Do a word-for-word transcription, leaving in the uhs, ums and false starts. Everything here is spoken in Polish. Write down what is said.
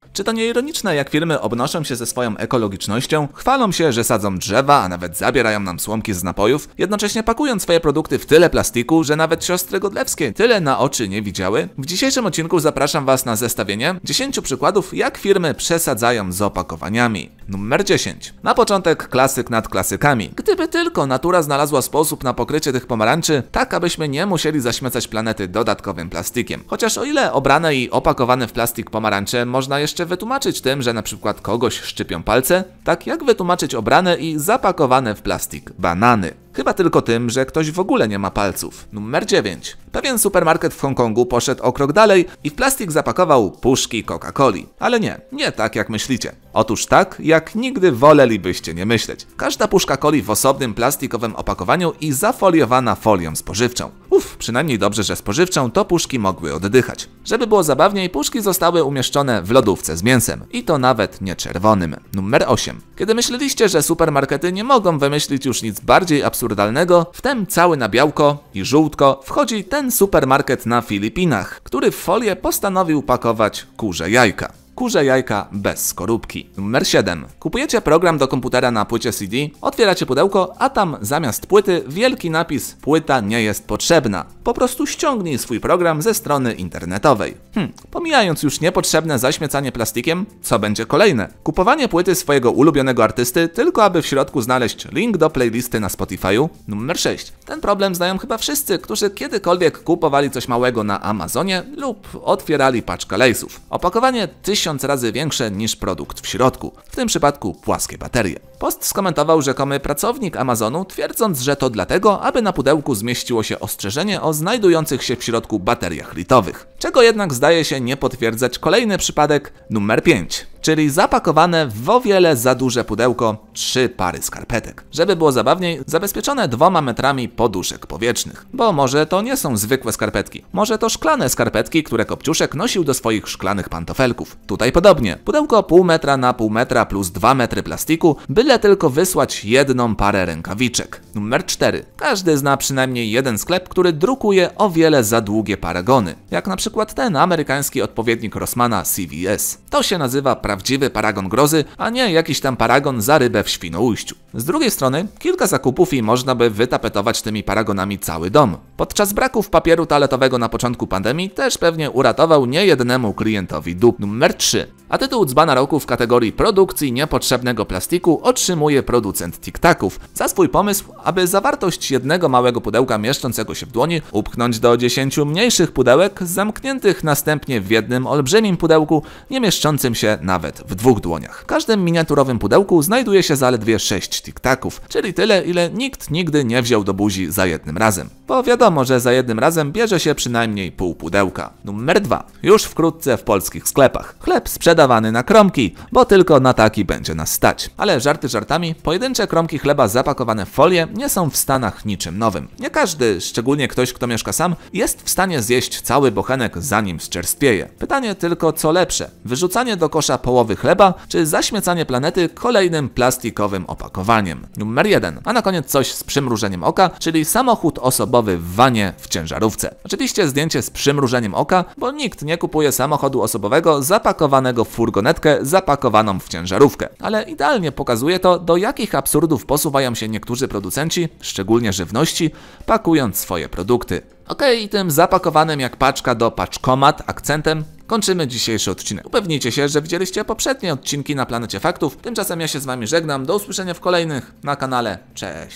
Czy to nie ironiczne, jak firmy obnoszą się ze swoją ekologicznością, chwalą się, że sadzą drzewa, a nawet zabierają nam słomki z napojów, jednocześnie pakując swoje produkty w tyle plastiku, że nawet siostry Godlewskie tyle na oczy nie widziały? W dzisiejszym odcinku zapraszam Was na zestawienie dziesięciu przykładów, jak firmy przesadzają z opakowaniami. Numer dziesięć. Na początek klasyk nad klasykami. Gdyby tylko natura znalazła sposób na pokrycie tych pomarańczy, tak abyśmy nie musieli zaśmiecać planety dodatkowym plastikiem. Chociaż o ile obrane i opakowane w plastik pomarańcze można jeszcze wytłumaczyć tym, że na przykład kogoś szczypią palce, tak jak wytłumaczyć obrane i zapakowane w plastik banany? Chyba tylko tym, że ktoś w ogóle nie ma palców. Numer dziewięć. Pewien supermarket w Hongkongu poszedł o krok dalej i w plastik zapakował puszki Coca-Coli. Ale nie, nie tak jak myślicie. Otóż tak, jak nigdy wolelibyście nie myśleć. Każda puszka coli w osobnym plastikowym opakowaniu i zafoliowana folią spożywczą. Uff, przynajmniej dobrze, że spożywczą, to puszki mogły oddychać. Żeby było zabawniej, puszki zostały umieszczone w lodówce z mięsem. I to nawet nie czerwonym. Numer osiem. Kiedy myśleliście, że supermarkety nie mogą wymyślić już nic bardziej absurdalnego, wtem cały na białko i żółtko wchodzi ten supermarket na Filipinach, który w folię postanowił pakować kurze jajka. Kurze jajka bez skorupki. Numer siedem. Kupujecie program do komputera na płycie C D, otwieracie pudełko, a tam zamiast płyty wielki napis "Płyta nie jest potrzebna". Po prostu ściągnij swój program ze strony internetowej. Hm, pomijając już niepotrzebne zaśmiecanie plastikiem, co będzie kolejne? Kupowanie płyty swojego ulubionego artysty, tylko aby w środku znaleźć link do playlisty na Spotify'u. Numer sześć. Ten problem znają chyba wszyscy, którzy kiedykolwiek kupowali coś małego na Amazonie lub otwierali paczkę lejsów. Opakowanie tysiąc razy większe niż produkt w środku, w tym przypadku płaskie baterie. Post skomentował rzekomy pracownik Amazonu, twierdząc, że to dlatego, aby na pudełku zmieściło się ostrzeżenie o znajdujących się w środku bateriach litowych. Czego jednak zdaje się nie potwierdzać kolejny przypadek numer pięć. Czyli zapakowane w o wiele za duże pudełko trzy pary skarpetek. Żeby było zabawniej, zabezpieczone dwoma metrami poduszek powietrznych. Bo może to nie są zwykłe skarpetki. Może to szklane skarpetki, które Kopciuszek nosił do swoich szklanych pantofelków. Tutaj podobnie. Pudełko pół metra na pół metra plus dwa metry plastiku, byle tylko wysłać jedną parę rękawiczek. Numer cztery. Każdy zna przynajmniej jeden sklep, który drukuje o wiele za długie paragony. Jak na przykład ten amerykański odpowiednik Rossmana C V S. To się nazywa prawdziwy paragon grozy, a nie jakiś tam paragon za rybę w Świnoujściu. Z drugiej strony, kilka zakupów i można by wytapetować tymi paragonami cały dom. Podczas braków papieru toaletowego na początku pandemii też pewnie uratował niejednemu klientowi dup. Numer trzy. A tytuł dzbana roku w kategorii produkcji niepotrzebnego plastiku otrzymuje producent Tic-Taców za swój pomysł, aby zawartość jednego małego pudełka mieszczącego się w dłoni upchnąć do dziesięciu mniejszych pudełek zamkniętych następnie w jednym olbrzymim pudełku, nie mieszczącym się nawet w dwóch dłoniach. W każdym miniaturowym pudełku znajduje się zaledwie sześć Tic-Taców, czyli tyle, ile nikt nigdy nie wziął do buzi za jednym razem. Bo wiadomo, że za jednym razem bierze się przynajmniej pół pudełka. Numer dwa. Już wkrótce w polskich sklepach. Chleb sprzedawany na kromki, bo tylko na taki będzie nas stać. Ale żarty żartami, pojedyncze kromki chleba zapakowane w folię nie są w Stanach niczym nowym. Nie każdy, szczególnie ktoś, kto mieszka sam, jest w stanie zjeść cały bochenek, zanim zczerstwieje. Pytanie tylko, co lepsze? Wyrzucanie do kosza połowy chleba, czy zaśmiecanie planety kolejnym plastikowym opakowaniem? Numer jeden. A na koniec coś z przymrużeniem oka, czyli samochód osobowy w wanie w ciężarówce. Oczywiście zdjęcie z przymrużeniem oka, bo nikt nie kupuje samochodu osobowego zapakowanego w furgonetkę zapakowaną w ciężarówkę. Ale idealnie pokazuje to, do jakich absurdów posuwają się niektórzy producenci, szczególnie żywności, pakując swoje produkty. Okej, okay, i tym zapakowanym jak paczka do paczkomat akcentem kończymy dzisiejszy odcinek. Upewnijcie się, że widzieliście poprzednie odcinki na Planecie Faktów. Tymczasem ja się z Wami żegnam. Do usłyszenia w kolejnych na kanale. Cześć!